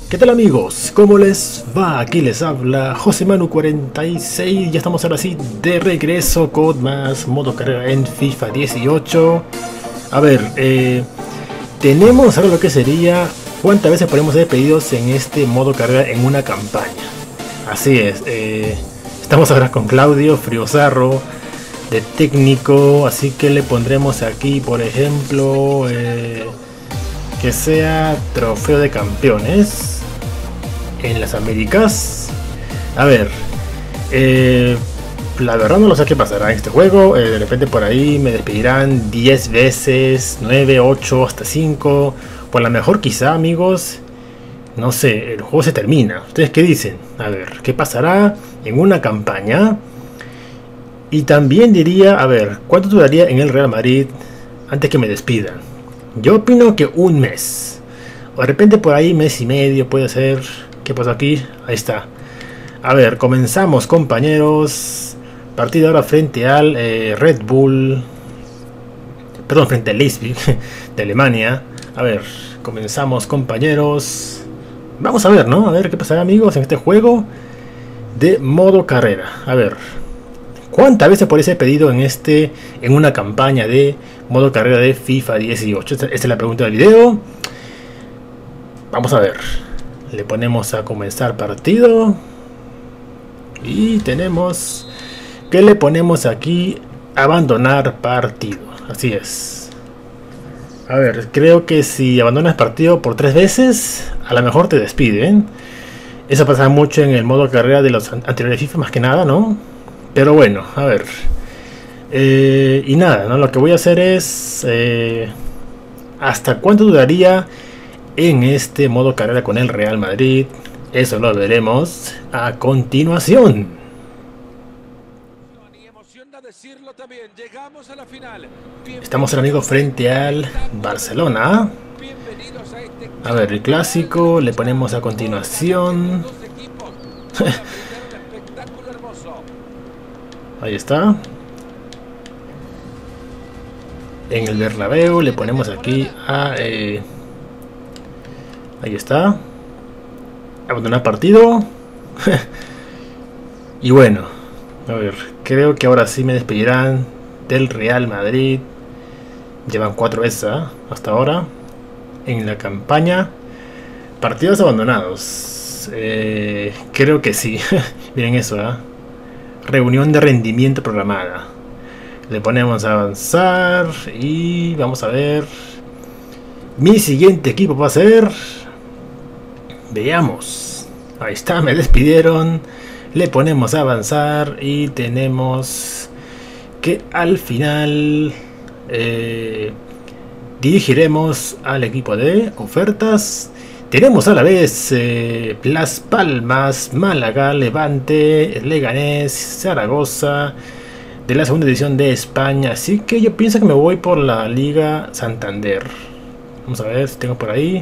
¿Qué tal amigos? ¿Cómo les va? Aquí les habla José Manu 46. Ya estamos ahora sí de regreso con más modo carrera en FIFA 18. A ver, tenemos ahora lo que sería cuántas veces podemos ser pedidos en este modo carrera en una campaña. Así es, estamos ahora con Claudio Friozarro de técnico, así que le pondremos aquí por ejemplo que sea trofeo de campeones en las Américas. A ver, la verdad no lo sé qué pasará en este juego. De repente por ahí me despedirán 10 veces, 9, 8, hasta 5. Por lo mejor quizá, amigos, no sé, el juego se termina. ¿Ustedes qué dicen? A ver, ¿qué pasará en una campaña? Y también diría, a ver, ¿cuánto duraría en el Real Madrid antes que me despidan? Yo opino que un mes. O de repente por ahí mes y medio puede ser. ¿Qué pasó aquí? Ahí está. A ver, comenzamos compañeros. Partido ahora frente al Red Bull. Perdón, frente al Leipzig de Alemania. A ver, comenzamos compañeros. Vamos a ver, ¿no? A ver qué pasará amigos en este juego de modo carrera. A ver, ¿cuántas veces por ese pedido en una campaña de modo carrera de FIFA 18? Esta es la pregunta del video. Vamos a ver. Le ponemos a comenzar partido. Y tenemos que le ponemos aquí abandonar partido. Así es. A ver, creo que si abandonas partido por 3 veces, a lo mejor te despiden. Eso pasa mucho en el modo carrera de los anteriores FIFA, más que nada, ¿no? Pero bueno, a ver. Y nada, ¿no? Lo que voy a hacer es ¿hasta cuánto duraría en este modo carrera con el Real Madrid? Eso lo veremos a continuación. Estamos ahora amigos frente al Barcelona. A ver, el clásico le ponemos a continuación. Ahí está. En el Bernabéu le ponemos aquí a ahí está. Abandonar partido. Y bueno, a ver, creo que ahora sí me despedirán del Real Madrid. Llevan 4 veces hasta ahora en la campaña. Partidos abandonados. Creo que sí. Miren eso, reunión de rendimiento programada. Le ponemos a avanzar y vamos a ver. Mi siguiente equipo va a ser. Veamos. Ahí está, me despidieron. Le ponemos a avanzar y tenemos que al final dirigiremos al equipo de ofertas. Tenemos a la vez Las Palmas, Málaga, Levante, Leganés, Zaragoza de la segunda división de España. Así que yo pienso que me voy por la Liga Santander. Vamos a ver si tengo por ahí.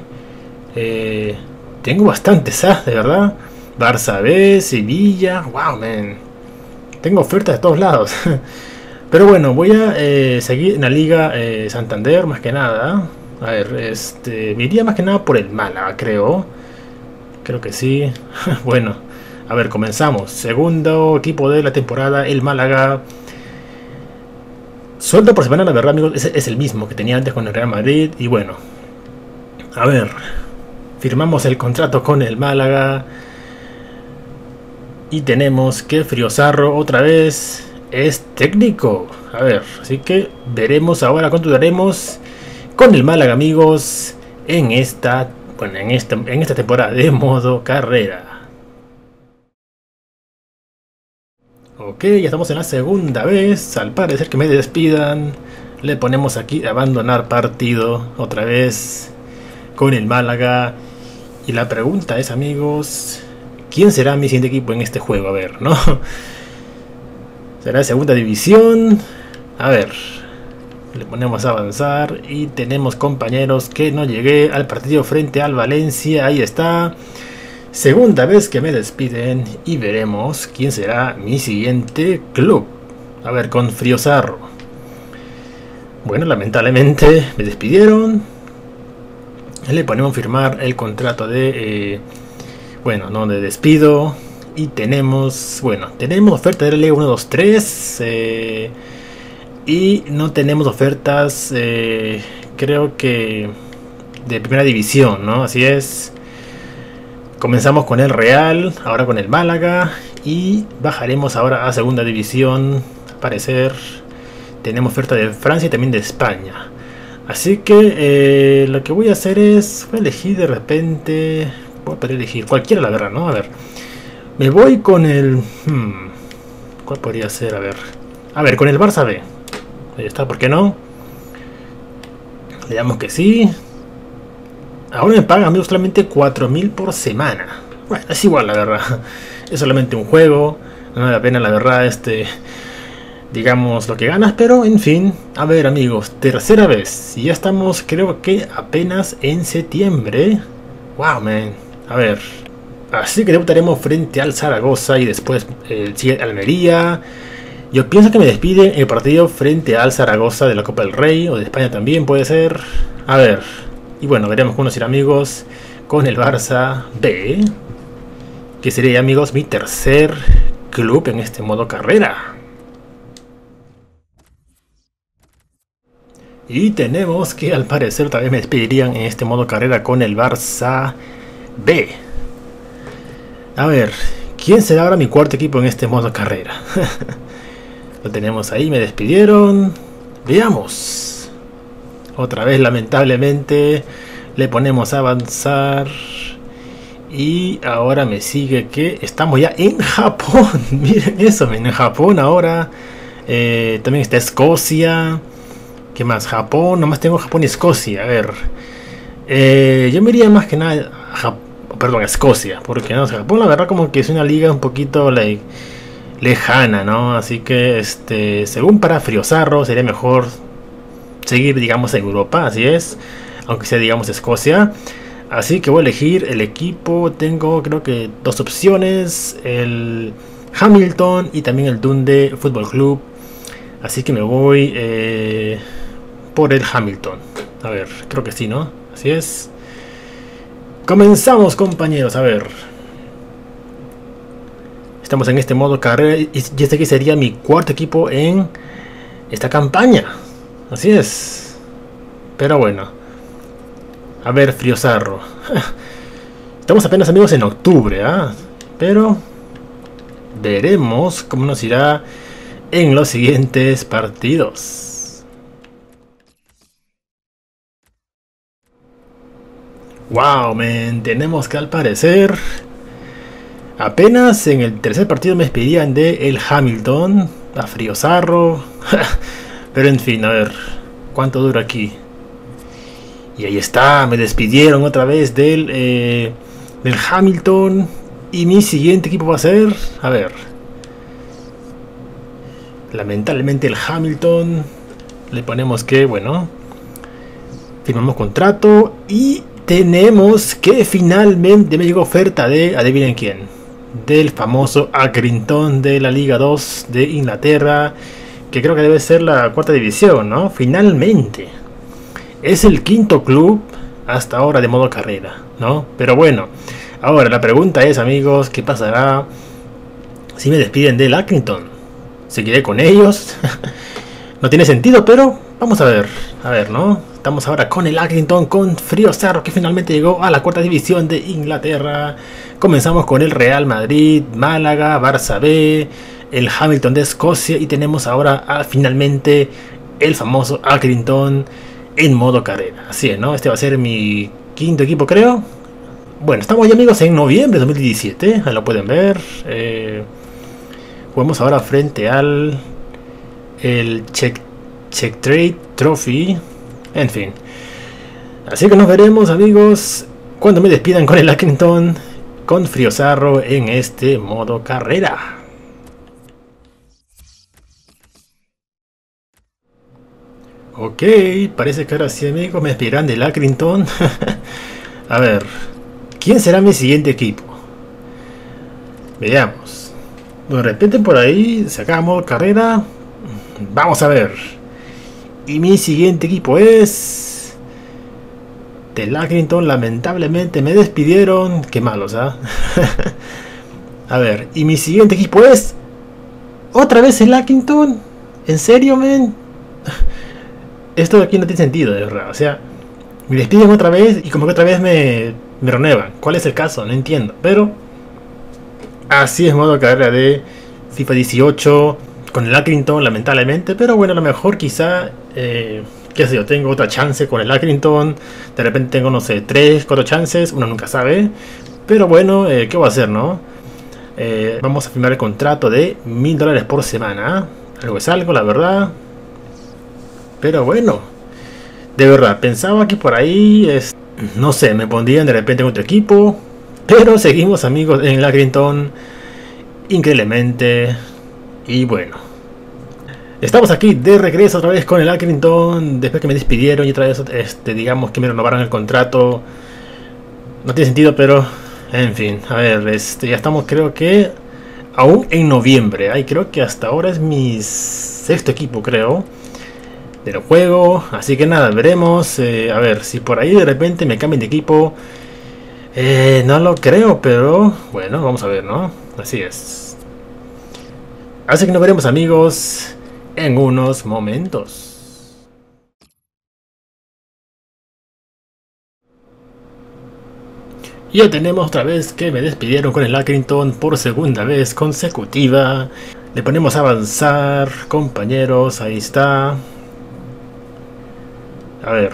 Tengo bastantes, de verdad. Barça B, Sevilla. Wow, man. Tengo ofertas de todos lados. Pero bueno, voy a seguir en la Liga Santander más que nada. A ver, me iría más que nada por el Málaga, creo. Creo que sí. Bueno, a ver, comenzamos. Segundo equipo de la temporada, el Málaga. Sueldo por semana, la verdad, amigos, es el mismo que tenía antes con el Real Madrid. Y bueno, a ver, firmamos el contrato con el Málaga. Y tenemos que Friozarro otra vez es técnico. A ver, así que veremos ahora cuánto daremos con el Málaga, amigos, en esta temporada de modo carrera. Ok, ya estamos en la segunda vez. Al parecer que me despidan. Le ponemos aquí abandonar partido otra vez con el Málaga. Y la pregunta es, amigos, ¿quién será mi siguiente equipo en este juego? A ver, ¿no? ¿Será segunda división? A ver. Le ponemos a avanzar. Y tenemos compañeros que no llegué al partido frente al Valencia. Ahí está. Segunda vez que me despiden. Y veremos quién será mi siguiente club. A ver, con Friozarro. Bueno, lamentablemente me despidieron. Le ponemos firmar el contrato de, bueno, no de despido. Y tenemos, bueno, tenemos oferta de la Liga 1, 2, 3. Y no tenemos ofertas, creo que de primera división, ¿no? Así es. Comenzamos con el Real, ahora con el Málaga. Y bajaremos ahora a segunda división. Al parecer tenemos oferta de Francia y también de España. Así que lo que voy a hacer es, voy a elegir de repente, voy a poder elegir cualquiera, la verdad, ¿no? A ver, me voy con el... ¿cuál podría ser? A ver, con el Barça B. Ahí está, ¿por qué no? Le damos que sí. Ahora me pagan, amigos, solamente 4.000 por semana. Bueno, es igual, la verdad. Es solamente un juego. No vale la pena, la verdad, digamos, lo que ganas, pero en fin. A ver, amigos, tercera vez. Y ya estamos, creo que apenas en septiembre. Wow, man. A ver. Así que debutaremos frente al Zaragoza y después sigue Almería. Yo pienso que me despiden el partido frente al Zaragoza de la Copa del Rey, o de España también puede ser. A ver. Y bueno, veremos cómo nos irá, amigos, con el Barça B, que sería, amigos, mi tercer club en este modo carrera. Y tenemos que, al parecer, tal vez me despedirían en este modo carrera con el Barça B. A ver, ¿quién será ahora mi cuarto equipo en este modo carrera? Lo tenemos ahí, me despidieron. Veamos. Otra vez, lamentablemente, le ponemos a avanzar. Y ahora me sigue que estamos ya en Japón. Miren eso, en Japón ahora. También está Escocia. ¿Qué más? Japón, nomás tengo Japón y Escocia. A ver. Yo me iría más que nada a Escocia. Porque no, Japón la verdad como que es una liga un poquito lejana, ¿no? Así que según para Friosarro sería mejor seguir, digamos, en Europa, así es. Aunque sea, digamos, Escocia. Así que voy a elegir el equipo. Tengo, creo que, dos opciones. El Hamilton y también el Dundee Football Club. Así que me voy por el Hamilton. A ver, creo que sí, ¿no? Así es. Comenzamos, compañeros, a ver. Estamos en este modo carrera y este aquí sería mi cuarto equipo en esta campaña. Así es. Pero bueno. A ver, Friosarro. Estamos apenas, amigos, en octubre, ¿ah? Pero veremos cómo nos irá en los siguientes partidos. Wow, man. Tenemos que, al parecer, apenas en el tercer partido me despedían de el Hamilton. A Friosarro. Pero en fin, a ver. ¿Cuánto dura aquí? Y ahí está, me despidieron otra vez del Hamilton. Y mi siguiente equipo va a ser... A ver. Lamentablemente el Hamilton. Le ponemos que, bueno, firmamos contrato. Y tenemos que finalmente me llegó oferta de... Adivinen quién. Del famoso Accrington de la Liga 2 de Inglaterra. Que creo que debe ser la cuarta división, ¿no? Finalmente. Es el quinto club hasta ahora de modo carrera, ¿no? Pero bueno, ahora la pregunta es, amigos, ¿qué pasará si me despiden del Accrington? ¿Seguiré con ellos? No tiene sentido, pero vamos a ver, ¿no? Estamos ahora con el Accrington, con Friosarro, que finalmente llegó a la cuarta división de Inglaterra. Comenzamos con el Real Madrid, Málaga, Barça B, el Hamilton de Escocia y tenemos ahora finalmente el famoso Accrington en modo carrera. Así es, ¿no? Este va a ser mi quinto equipo, creo. Bueno, estamos ya, amigos, en noviembre de 2017. Ahí lo pueden ver. Jugamos ahora frente al Czech Trade Trophy. En fin. Así que nos veremos, amigos, cuando me despidan con el Accrington, con Friosarro en este modo carrera. Ok, parece que ahora sí, amigos, me despidirán del Accrington. A ver, ¿quién será mi siguiente equipo? Veamos. De repente por ahí se acaba modo carrera. Vamos a ver. Y mi siguiente equipo es... Del Accrington lamentablemente me despidieron. Qué malos, ¿ah? A ver, y mi siguiente equipo es... ¿Otra vez el Accrington? ¿En serio, men? Esto de aquí no tiene sentido, de verdad. O sea, me despiden otra vez y como que otra vez me renuevan. ¿Cuál es el caso? No entiendo. Pero así es modo carrera de FIFA 18 con el Accrington, lamentablemente. Pero bueno, a lo mejor quizá, qué sé yo, tengo otra chance con el Accrington. De repente tengo, no sé, 3, 4 chances. Uno nunca sabe. Pero bueno, ¿qué voy a hacer, no? Vamos a firmar el contrato de $1000 por semana. Algo es algo, la verdad. Pero bueno, de verdad, pensaba que por ahí, no sé, me pondrían de repente en otro equipo. Pero seguimos, amigos, en el Accrington, increíblemente. Y bueno, estamos aquí de regreso otra vez con el Accrington. Después que me despidieron y otra vez, digamos que me renovaron el contrato. No tiene sentido, pero en fin, a ver, ya estamos, creo que aún en noviembre. Ay, creo que hasta ahora es mi sexto equipo, creo, del juego. Así que nada, veremos. A ver, si por ahí de repente me cambian de equipo. No lo creo, pero bueno, vamos a ver, ¿no? Así es. Así que nos veremos, amigos, en unos momentos. Ya tenemos otra vez que me despidieron con el Accrington por segunda vez consecutiva. Le ponemos a avanzar, compañeros, ahí está. A ver.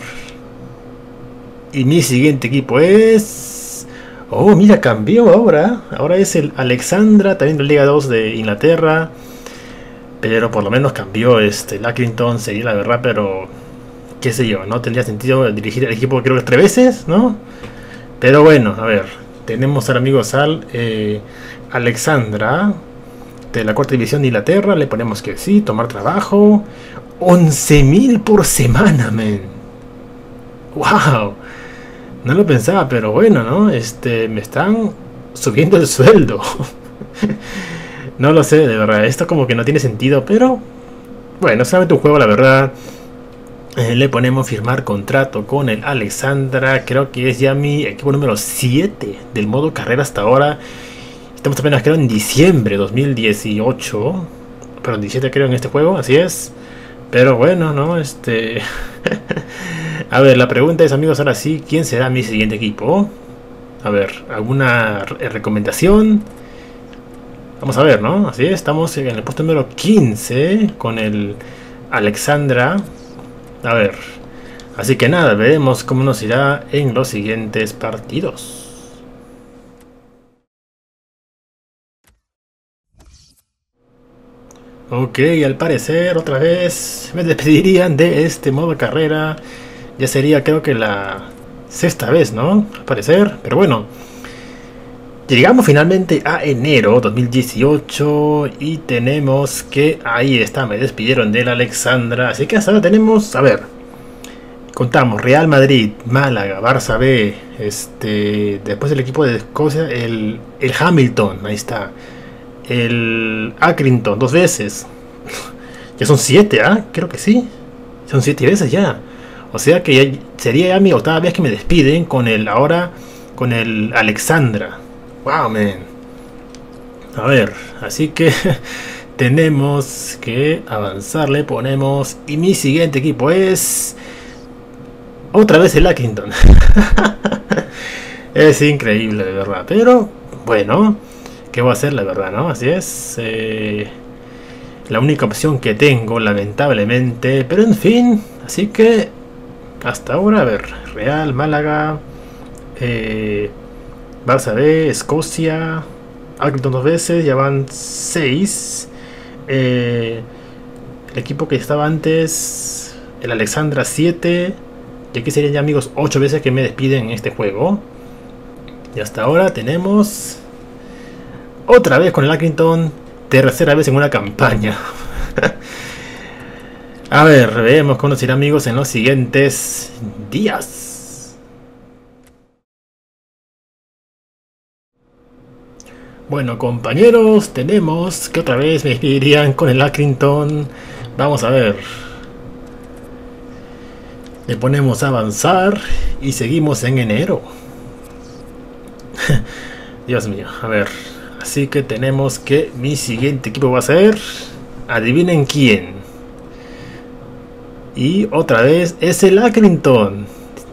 Y mi siguiente equipo es... Oh, mira, cambió ahora. Ahora es el Alexandra, también de Liga 2 de Inglaterra. Pero por lo menos cambió el Accrington, sería la verdad, pero... qué sé yo, no tendría sentido dirigir el equipo creo que 3 veces, ¿no? Pero bueno, a ver. Tenemos al amigo Alexandra, de la cuarta división de Inglaterra. Le ponemos que sí, tomar trabajo. 11.000 por semana, men. Wow. No lo pensaba, pero bueno, ¿no? Me están subiendo el sueldo. No lo sé, de verdad. Esto como que no tiene sentido, pero... bueno, solamente un juego, la verdad. Le ponemos firmar contrato con el Alexandra. Creo que es ya mi equipo número 7 del modo carrera hasta ahora. Estamos apenas, creo, en diciembre de 2018. Pero en 17 creo en este juego, así es. Pero bueno, ¿no? A ver, la pregunta es, amigos, ahora sí, ¿quién será mi siguiente equipo? A ver, ¿alguna recomendación? Vamos a ver, ¿no? Así es, estamos en el puesto número 15 con el Alexandra. A ver, así que nada, veremos cómo nos irá en los siguientes partidos. Ok, al parecer otra vez me despedirían de este modo carrera. Ya sería, creo que la sexta vez, ¿no? Al parecer, pero bueno. Llegamos finalmente a enero 2018 y tenemos que... ahí está, me despidieron del Alexandra. Así que hasta ahora tenemos, a ver, contamos Real Madrid, Málaga, Barça B, después del equipo de Escocia, el Hamilton, ahí está. El Accrington, 2 veces. Ya son 7, ¿ah? Creo que sí. Son 7 veces ya. O sea que ya sería ya mi octava vez que me despiden con el ahora, con el Alexandra. Wow, man. A ver, así que tenemos que avanzar, le ponemos... y mi siguiente equipo es... otra vez el Accrington. Es increíble, de verdad. Pero, bueno, ¿qué voy a hacer, la verdad, no? Así es. La única opción que tengo, lamentablemente. Pero en fin, así que... hasta ahora, a ver, Real, Málaga... Barça B, Escocia, Accrington 2 veces, ya van 6. El equipo que estaba antes, el Alexandra 7. Y aquí serían ya, amigos, 8 veces que me despiden en este juego. Y hasta ahora tenemos otra vez con el Accrington, tercera vez en una campaña. A ver, vemos cómo nos irá, amigos, en los siguientes días. Bueno, compañeros, tenemos que otra vez me irían con el Accrington. Vamos a ver. Le ponemos a avanzar Y seguimos en enero. Dios mío, a ver. Así que tenemos que mi siguiente equipo va a ser... Adivinen quién. Y otra vez es el Accrington.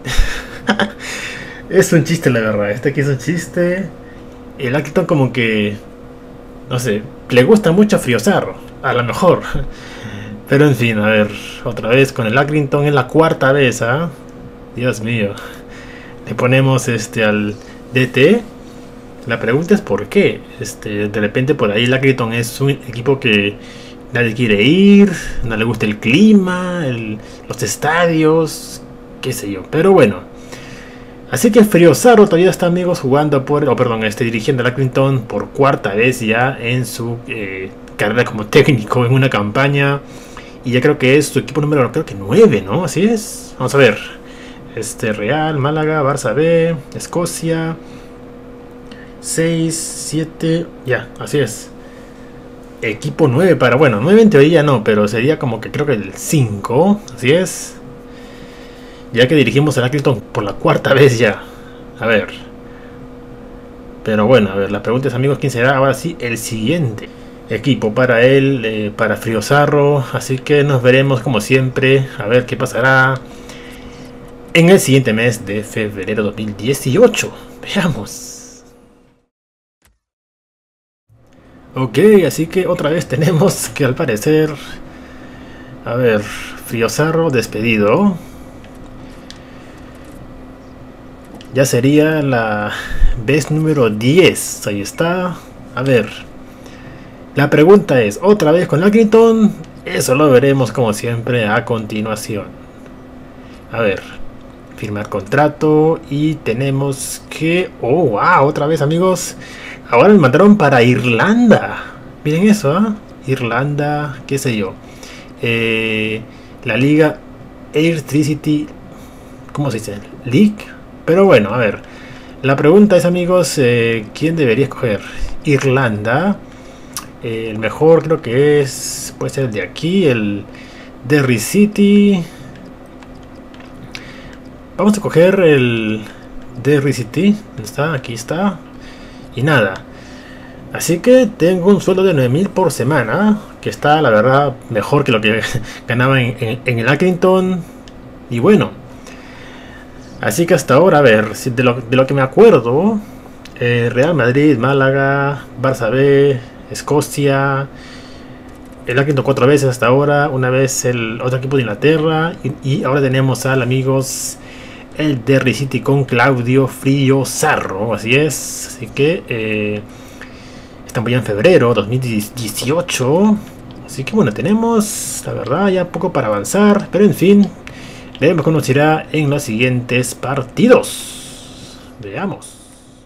Es un chiste la verdad. Este aquí es un chiste. El Accrington como que... No sé, le gusta mucho a Friosarro. A lo mejor. Pero en fin, a ver. Otra vez con el Accrington en la cuarta vez, ¿ah? Dios mío. Le ponemos al DT. La pregunta es por qué. De repente por ahí el Accrington es un equipo que nadie quiere ir, no le gusta el clima, los estadios, qué sé yo. Pero bueno. Así que Friosarro todavía está, amigos, jugando dirigiendo al Accrington por cuarta vez ya en su carrera como técnico en una campaña. Y ya creo que es su equipo número, creo que 9, ¿no? Así es. Vamos a ver. Real, Málaga, Barça B, Escocia, 6, 7, ya, así es. Equipo 9 para, bueno, 9 en teoría no, pero sería como que creo que el 5, así es. Ya que dirigimos al Accrington por la cuarta vez ya. A ver. Pero bueno, a ver, la pregunta es, amigos, ¿quién será ahora sí el siguiente equipo para él, para Friosarro? Así que nos veremos como siempre, a ver qué pasará en el siguiente mes de febrero 2018. Veamos. Ok, así que otra vez tenemos que al parecer... A ver, Friosarro despedido. Ya sería la vez número 10. Ahí está. A ver. La pregunta es, ¿otra vez con Accrington? Eso lo veremos como siempre a continuación. A ver. Firmar contrato. Y tenemos que... Oh, wow, otra vez, amigos. Ahora me mandaron para Irlanda. Miren eso, ¿eh? Irlanda, qué sé yo. La liga Airtricity, ¿cómo se dice? League. Pero bueno, a ver. La pregunta es, amigos, ¿quién debería escoger? Irlanda. El mejor creo que puede ser el de aquí, el Derry City. Vamos a coger el Derry City. ¿Dónde está? Aquí está. Y nada. Así que tengo un sueldo de 9.000 por semana, que está, la verdad, mejor que lo que ganaba en el Accrington. Y bueno. Así que hasta ahora, a ver, de lo que me acuerdo, Real Madrid, Málaga, Barça B, Escocia, el Accrington 4 veces hasta ahora, una vez el otro equipo de Inglaterra, y ahora tenemos al, amigos, el Derry City con Claudio Friosarro, así es. Así que estamos ya en febrero 2018, así que bueno, tenemos, la verdad, ya poco para avanzar, pero en fin. Veremos cómo nos irá en los siguientes partidos. Veamos.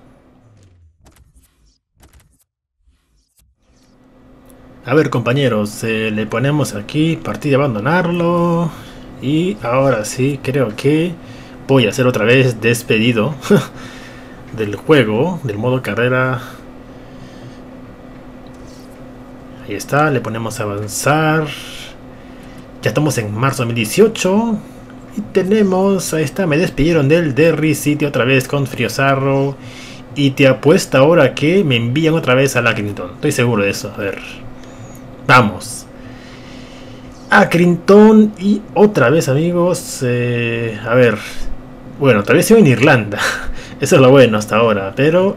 A ver, compañeros, le ponemos aquí partida abandonarlo. Y ahora sí, creo que voy a ser otra vez despedido del juego, del modo carrera. Ahí está, le ponemos a avanzar. Ya estamos en marzo de 2018. Y tenemos, ahí está, me despidieron del Derry City otra vez con Friosarro. Y te apuesto ahora que me envían otra vez al Accrington. Estoy seguro de eso. A ver. Vamos. Accrington y otra vez, amigos. A ver. Bueno, tal vez sigo en Irlanda. Eso es lo bueno hasta ahora. Pero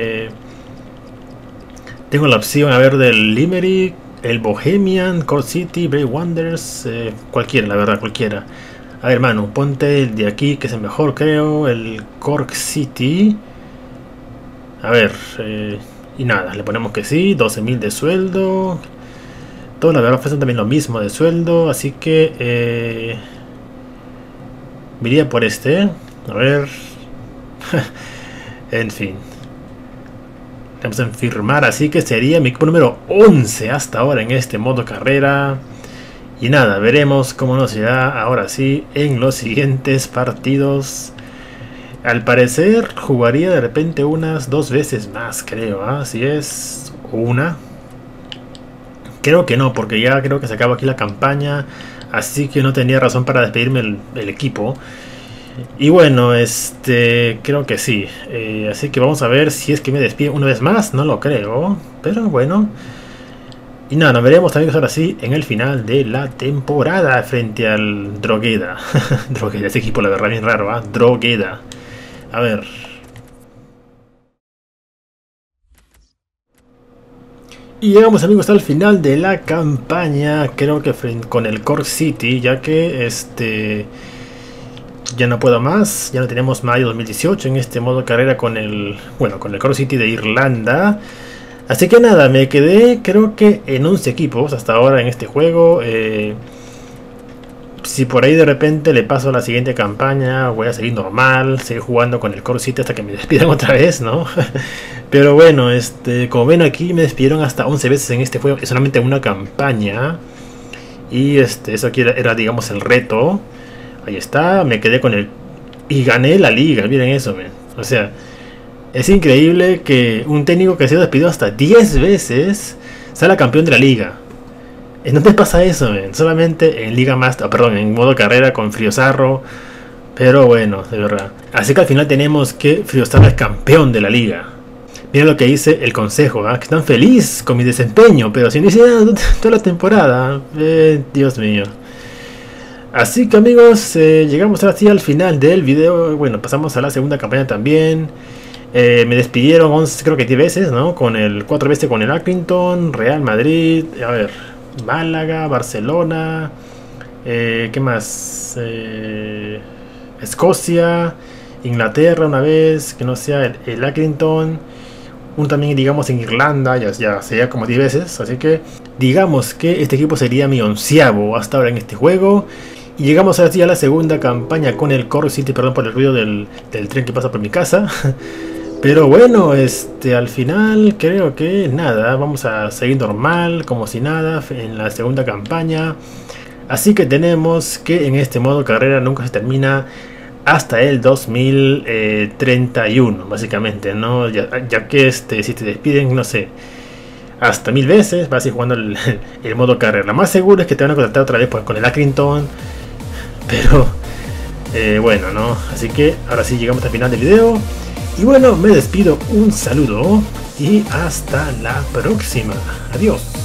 tengo la opción, a ver, del Limerick, el Bohemian, Cork City, Bray Wanderers. Cualquiera, la verdad, cualquiera. A ver, hermano, ponte el de aquí, que es el mejor, creo. El Cork City. A ver, y nada, le ponemos que sí. 12.000 de sueldo. Todos, la verdad, ofrecen también lo mismo de sueldo. Así que me iría por este. A ver. En fin. Vamos a firmar, así que sería mi equipo número 11 hasta ahora en este modo carrera. Y nada, veremos cómo nos irá ahora sí en los siguientes partidos. Al parecer jugaría de repente unas 2 veces más, creo. Así es, una. Creo que no, porque ya creo que se acaba aquí la campaña. Así que no tenía razón para despedirme el equipo. Y bueno, creo que sí. Así que vamos a ver si es que me despido una vez más. No lo creo, pero bueno. Y nada, nos veremos también ahora sí en el final de la temporada frente al Drogheda. Drogheda, ese equipo la verdad bien raro, ¿ah? Drogheda. A ver. Y llegamos amigos al final de la campaña, creo que con el Cork City, ya que ya no puedo más, ya no tenemos mayo 2018 en este modo carrera con con el Cork City de Irlanda. Así que nada, me quedé creo que en 11 equipos hasta ahora en este juego. Si por ahí de repente le paso a la siguiente campaña, voy a seguir normal, seguir jugando con el Core City hasta que me despidan otra vez, ¿no? Pero bueno, como ven aquí me despidieron hasta 11 veces en este juego, es solamente una campaña. Y eso aquí era digamos el reto. Ahí está, me quedé con el... Y gané la liga, miren eso, man. O sea, es increíble que un técnico que ha sido despedido hasta 10 veces sea campeón de la liga. ¿En dónde pasa eso, man? Solamente en Liga Master, perdón, en modo carrera con Friosarro. Pero bueno, de verdad. Así que al final tenemos que Friosarro es campeón de la liga. Miren lo que dice el consejo, ¿eh? Que están felices con mi desempeño, pero sin decir toda la temporada. Dios mío. Así que amigos, llegamos ahora sí al final del video. Bueno, pasamos a la segunda campaña también. Me despidieron 11, creo que 10 veces, ¿no? 4 veces con el Accrington, Real Madrid, a ver, Málaga, Barcelona, ¿qué más? Escocia, Inglaterra una vez, que no sea el Accrington. Un también digamos en Irlanda, ya sería como 10 veces. Así que digamos que este equipo sería mi 11avo hasta ahora en este juego. Y llegamos ahora sí a la segunda campaña con el Cork City, perdón por el ruido del tren que pasa por mi casa. Pero bueno, al final creo que nada, vamos a seguir normal, como si nada, en la segunda campaña. Así que tenemos que en este modo carrera nunca se termina hasta el 2031, básicamente, ¿no? Ya que si te despiden, no sé, hasta 1000 veces vas a ir jugando el modo carrera. Lo más seguro es que te van a contactar otra vez con el Accrington, pero bueno, ¿no? Así que ahora sí llegamos al final del video. Y bueno, me despido, un saludo y hasta la próxima. Adiós.